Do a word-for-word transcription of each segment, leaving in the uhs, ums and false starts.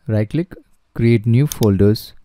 right click, create new folders,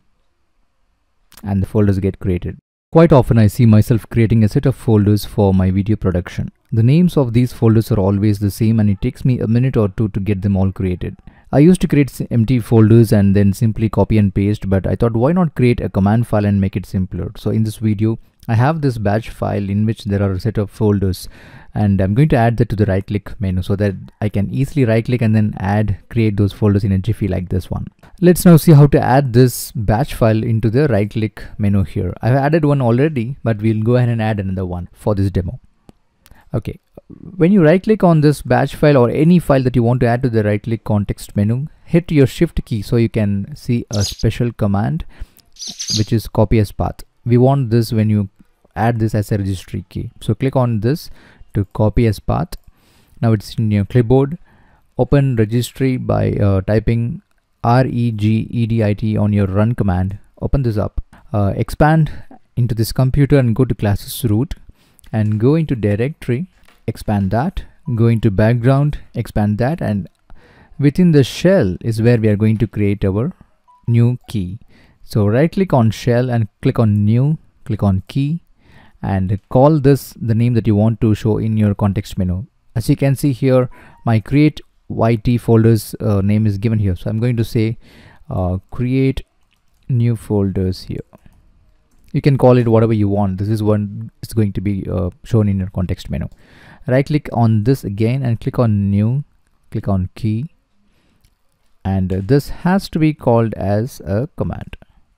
and the folders get created. Quite often I see myself creating a set of folders for my video production. The names of these folders are always the same and it takes me a minute or two to get them all created. I used to create empty folders and then simply copy and paste, but I thought, why not create a command file and make it simpler? So in this video I have this batch file in which there are a set of folders, and I'm going to add that to the right click menu so that I can easily right click and then add create those folders in a jiffy like this one. Let's now see how to add this batch file into the right click menu here. I've added one already, but we'll go ahead and add another one for this demo. Okay, when you right click on this batch file or any file that you want to add to the right click context menu, hit your shift key so you can see a special command which is copy as path. We want this when you add this as a registry key. So click on this to copy as path. Now it's in your clipboard. Open registry by uh, typing R E G E D I T on your run command. Open this up. Uh, expand into this computer and go to classes root and go into directory. Expand that. Go into background. Expand that, and within the shell is where we are going to create our new key. So right click on shell and click on new. Click on key and call this the name that you want to show in your context menu. As you can see here, my create Y T folders uh, name is given here. So I'm going to say uh, create new folders here. You can call it whatever you want. This is one is going to be uh, shown in your context menu. Right click on this again and click on new. Click on key, and uh, this has to be called as a command.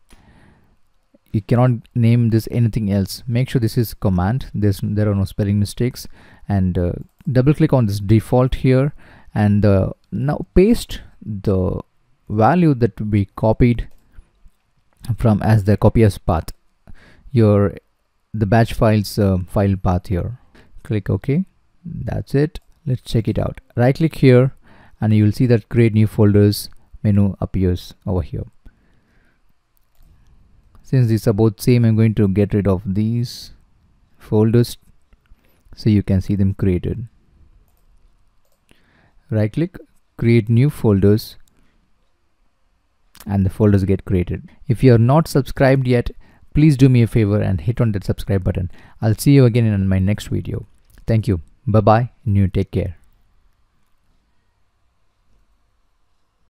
You cannot name this anything else. Make sure this is command. There's there are no spelling mistakes, and uh, double click on this default here, and uh, now paste the value that we copied from as the copy as path, your the batch files uh, file path here. Click OK. That's it. Let's check it out. Right click here and you will see that create new folders menu appears over here. Since these are both same, I'm going to get rid of these folders so you can see them created. Right click, create new folders, and the folders get created. If you are not subscribed yet, please do me a favor and hit on that subscribe button. I'll see you again in my next video. Thank you. Bye bye and you take care.